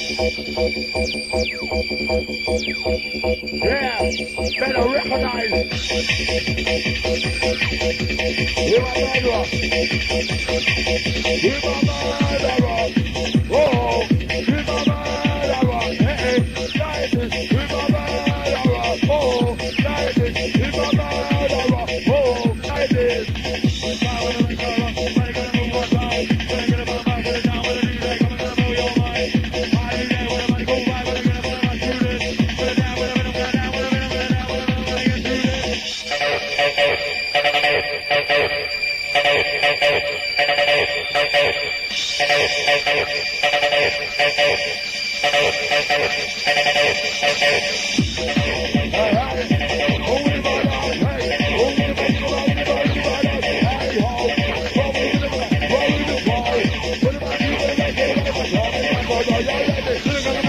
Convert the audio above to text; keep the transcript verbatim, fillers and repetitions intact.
Yeah, better recognize. You're my murderer. You're my murderer. Oh, you're my murderer. Hey, like this. You're my murderer. Oh, like this. You're my murderer. Oh, like this. Hey,